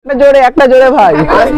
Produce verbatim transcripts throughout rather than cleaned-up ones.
জোরে একটা জোরে ভাই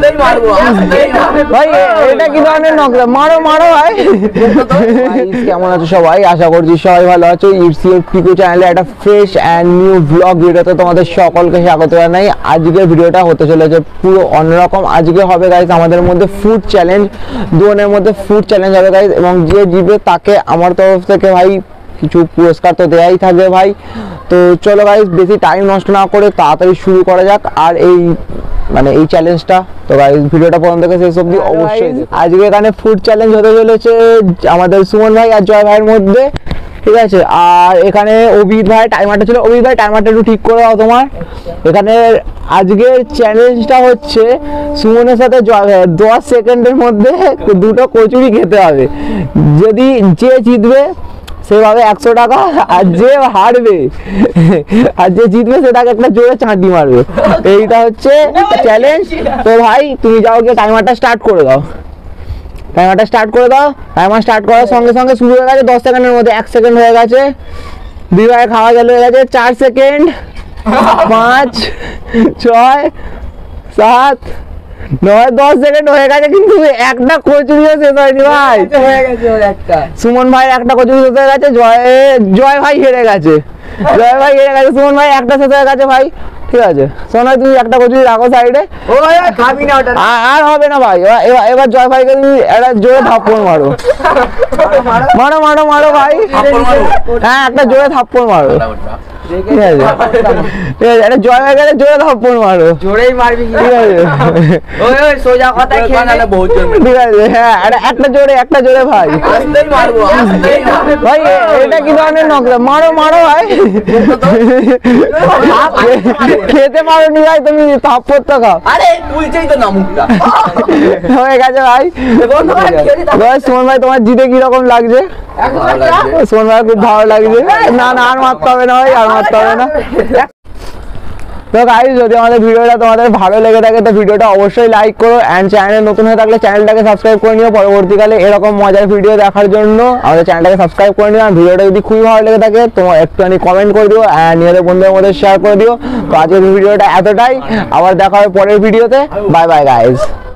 ভাই এটা কি ধরনের নকশা মারো মারো ভাই কেমন আছো সবাই আশা করছি সবাই ভালো আছো ইটস ইওর পিকো চ্যানেলে একটা ফ্রেশ এন্ড নিউ ব্লগ ভিডিওতে তোমাদের সকলকে স্বাগত জানাই। আজকের ভিডিওটা হতে চলেছে পুরো অন্যরকম। আজকে হবে গাইস আমাদের মধ্যে ফুড চ্যালেঞ্জ, দুজনের মধ্যে ফুড চ্যালেঞ্জ হবে গাইস, এবং যে জিতবে তাকে আমার তরফ থেকে ভাই কিছু পুরস্কার তো দেয়াই থাকবে ভাই। তো চলো গাইস বেশি টাইম নষ্ট না করে তাড়াতাড়ি শুরু করা যাক আর এই মানে এই চ্যালেঞ্জটা। তো গাইস ভিডিওটা প্রথম থেকে শেষ অবধি অবশ্যই। আজকে এখানে ফুড চ্যালেঞ্জ হতে চলেছে আমাদের সুমন ভাই আর জয় ভাইয়ের মধ্যে, ঠিক আছে। আর এখানে অভিজিৎ ভাই টাইমারটা ছিল, অভিজিৎ ভাই টাইমারটা একটু ঠিক করে দাও তোমার। এখানে আজকের চ্যালেঞ্জটা হচ্ছে সুমনের সাথে জয় ভাইয়ের দশ সেকেন্ডের মধ্যে দুটো কচুরি খেতে হবে। যদি যে জিতবে সেভাবে একশো টাকা, আর যে হারবে আর যে জিতবে সে তাকে একটা জোরে চাঁটি মারবে। এইটা হচ্ছে চ্যালেঞ্জ। তো ভাই তুমি যাও গিয়ে টাইমারটা স্টার্ট করে দাও, টাইমারটা স্টার্ট করে দাও। টাইমার স্টার্ট করার সঙ্গে সঙ্গে শুরু হয়ে গেছে দশ সেকেন্ডের মধ্যে, এক সেকেন্ড হয়ে গেছে, দুই ভাই খাওয়া গেল হয়ে গেছে, চার সেকেন্ড, পাঁচ, ছয়, সাত, নয়, দশ সেকেন্ড হয়ে গেছে, কিন্তু একটা কচুরিও শেষ হয়নি ভাই। সুমন ভাই একটা কচুরি শেষ হয়ে গেছে, জয় জয় ভাই হেরে গেছে, জয় ভাই হেরে গেছে, সুমন ভাই একটা শেষ হয়ে গেছে ভাই, ঠিক আছে। শোনা তুমি একটা কচুরি রাখো সাইডে, আর হবে না ভাই। এবার জয় ভাইকে তুমি একটা জোরে থাপ্পড় মারো, মারো মারো মারো ভাই, হ্যাঁ একটা জোরে থাপ্পড় মারো, ঠিক আছে ঠিক আছে। একটা জয় ভাই গেলে জোরে থাপ্পড় মারো, জোরেই মারবি, ঠিক আছে সোজা কথা ঠিক আছে। হ্যাঁ একটা জোরে একটা জোরে ভাই, ভাই এটা কি ধরনের নকশা মারো মারো ভাই, খেতে পারো নি ভাই তুমি, থাপ্পড় তো খাও। আরে তুলছেই তো না মুখটা হয়ে গেছে ভাই। সুমন ভাই তোমার জিতে কি রকম লাগছে? সুমন ভাই খুব ভালো লাগছে। না না আর মারতে হবে না ভাই, আর মারতে হবে না। তো গাইস যদি আমাদের ভিডিওটা তোমাদের ভালো লেগে থাকে তো ভিডিওটা অবশ্যই লাইক করো, এন্ড চ্যানেলে নতুন হয়ে থাকলে চ্যানেলটাকে সাবস্ক্রাইব করে নিও পরবর্তীকালে এরকম মজার ভিডিও দেখার জন্য। আমাদের চ্যানেলটাকে সাবস্ক্রাইব করে নিও, আর ভিডিওটা যদি খুবই ভালো লেগে থাকে তোমার একটুখানি কমেন্ট করে দিও, এন্ড নিজেদের বন্ধুদের মধ্যে শেয়ার করে দিও। তো আজকের ভিডিওটা এতটাই, আবার দেখা হবে পরের ভিডিওতে। Bye bye guys.